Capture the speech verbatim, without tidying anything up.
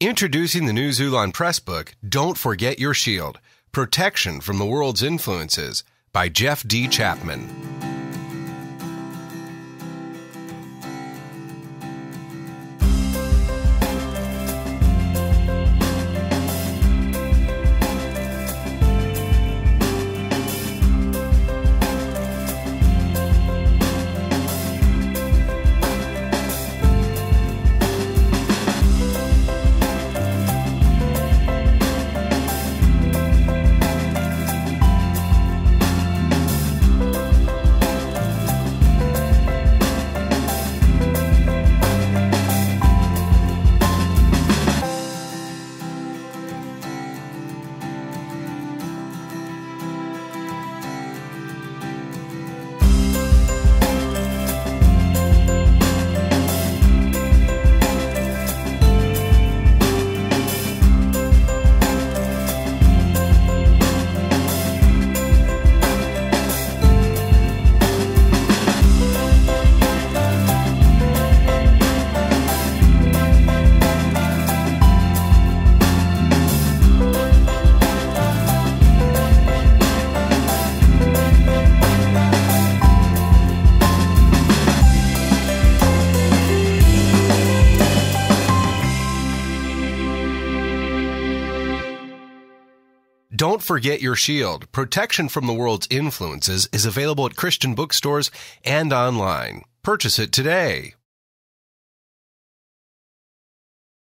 Introducing the new Xulon Press book, Don't Forget Your Shield, Protection from the World's Influences, by Jeff D. Chapman. Don't Forget Your Shield, Protection from the World's Influences is available at Christian bookstores and online. Purchase it today.